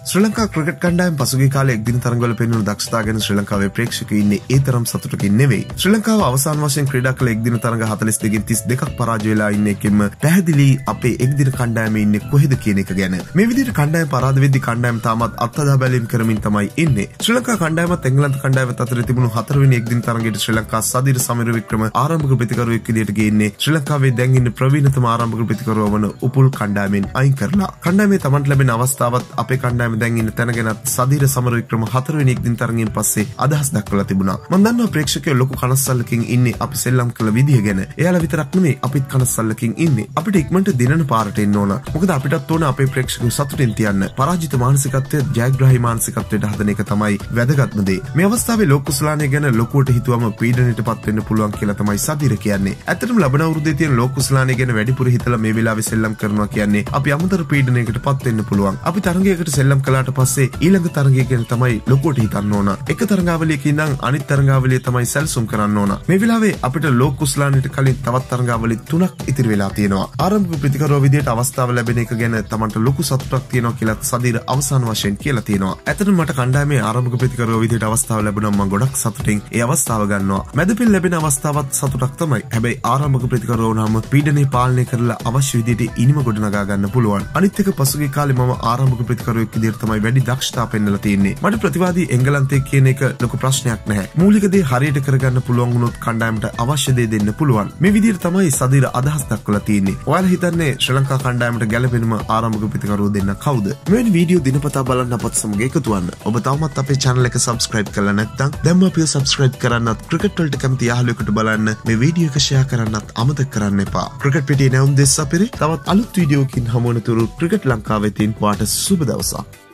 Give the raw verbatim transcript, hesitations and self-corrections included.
ශ්‍රී Lanka cricket කණ්ඩායම පසුගිය කාලේ එක්දින තරඟවල පෙන්වන දක්ෂතාව ගැන ශ්‍රී ලංකාවේ ප්‍රේක්ෂකයෝ ඉන්නේ ඒ තරම් සතුටකින් නෙවෙයි. ශ්‍රී ලංකාව අවසාන වශයෙන් ක්‍රීඩා කළ එක්දින තරඟ හතළිස් දෙකෙන් තිස් දෙකක් පරාජය වෙලා ඉන්න එකෙන්ම පැහැදිලි අපේ එක්දින කණ්ඩායමේ ඉන්නේ කොහෙද කියන එක ගැන. මේ විදිහට කණ්ඩායම පරාද වෙද්දී කණ්ඩායම තාමත් අත්හදා බැලීම් කරමින් තමයි ඉන්නේ. ශ්‍රී ලංකා කණ්ඩායමත් එංගලන්ත කණ්ඩායමත් අතර තිබුණු හතරවෙනි එක්දින තරඟයට ශ්‍රී ලංකා සදිර සමරවික්‍රම ආරම්භක ප්‍රතිකරුවෙක් විදිහට ගේන්නේ ශ්‍රී ලංකාවේ දැන් ඉන්න ප්‍රවීණතම ආරම්භක ප්‍රතිකරුව වන උපුල් කණ්ඩායමෙන් අයින් කරලා. කණ්ඩායමේ තමන්ට ලැබෙන අවස්ථාවත් අපේ කණ්ඩායම දැන් ඉන්න තැන ගැන සදිර සමරවික්‍රම හතරවෙනි එක්දින තරඟයෙන් පස්සේ අදහස් දක්වලා තිබුණා. මම දන්නවා ප්‍රේක්ෂකයෝ ලොකු කනස්සල්ලකින් ඉන්නේ අපි සෙල්ලම් කළ විදිය ගැන. එයාලා විතරක් නෙමෙයි අපිත් කනස්සල්ලකින් ඉන්නේ. අපිට ඉක්මනට දිනන පාරට එන්න ඕන. මොකද අපිටත් ඕන අපේ ප්‍රේක්ෂකයෝ සතුටින් තියන්න. පරාජිත මානසිකත්වය ජයග්‍රාහී මානසිකත්වයට හදන එක තමයි වැදගත්ම දේ. මේ අවස්ථාවේ ලෝක කුසලානය ගැන ලොකුවට හිතුවම පීඩනයටපත් වෙන්න පුළුවන් කියලා තමයි සදිර කියන්නේ. ඇත්තටම ලබන අවුරුද්දේ තියෙන ලෝක කුසලානය ගැන වැඩිපුර හිතලා මේ වෙලාවේ සෙල්ලම් කරනවා කියන්නේ අපි අමතර පීඩනයකටපත් වෙන්න පුළුවන්. අපි තරගයකට සෙල්ලම් කළාට පස්සේ ඊළඟ තරගය ගැන තමයි ලොකුවට හිතන්න ඕන. එක තරගාවලියක ඉඳන් අනිත් තරගාවලිය තමයි සැලසුම් කරන්න ඕන. මේ වෙලාවේ අපිට ලෝක කුසලානයට කලින් තවත් තරගාවලි තුනක් ඉතිරි වෙලා තියෙනවා. ආරම්භක ප්‍රතිකරුව විදියට අවස්ථාව ලැබෙන එක ගැන තමන්ට ලොකු සතුටක් තියෙනවා කියලා සදිර අවසාන වශයෙන් කියලා තියෙනවා. ඇත්තටම මට කණ්ඩායමේ ආරම්භක ප්‍රතිකරුව විදියට අවස්ථාව ලැබුණා මම ගොඩක් සතුටින් ඒ අවස්ථාව ගන්නවා. මැදපෙළ ලැබෙන අවස්ථාවත් සතුටක් තමයි. හැබැයි ආරම්භක ප්‍රතිකරුව වුණාම පීඩනය පාලනය කරලා අවශ්‍ය විදියට ඉනිම ගොඩනගා ගන්න පුළුවන්. අනිත් එක පසුගිය කාලේ මම ආරම්භක ප්‍රතිකරුවෙක් විදියට තමයි වැඩි දක්ෂතාව පෙන්නලා තියෙන්නේ. මට ප්‍රතිවාදී එංගලන්තයේ කියන එක ලොකු ප්‍රශ්නයක් නැහැ. මූලික දේ හරියට කරගන්න පුළුවන් වුණොත් කණ්ඩායමට අවශ්‍ය දේ දෙන්න පුළුවන්. මේ විදියට තමයි සදිර අදහස් දක්වලා තියෙන්නේ. ඔයාලා හිතන්නේ ශ්‍රී ලංකා කණ්ඩායමට ගැළපෙනම ආරම්භක ප්‍රතිකරුවෝ දෙන්න කවුද? මෙවැනි වීඩියෝ දිනපතා බලන්න අපත් සමග එකතු වෙන්න. ඔබ තවමත් අපේ channel එක subscribe කරලා නැත්නම් දැන්ම අපිව subscribe කරන්නත් ක්‍රිකට් වලට කැමති යාළුවෙකුට බලන්න මේ වීඩියෝ එක share කරන්නත් අමතක කරන්න එපා. ක්‍රිකට් පිටියේ නැවුම් දෙස් අපිරේ තවත් අලුත් වීඩියෝකින් හමු වෙනතුරු ක්‍රිකට් ලංකාවේ තින් වාට සුබ දවසක්.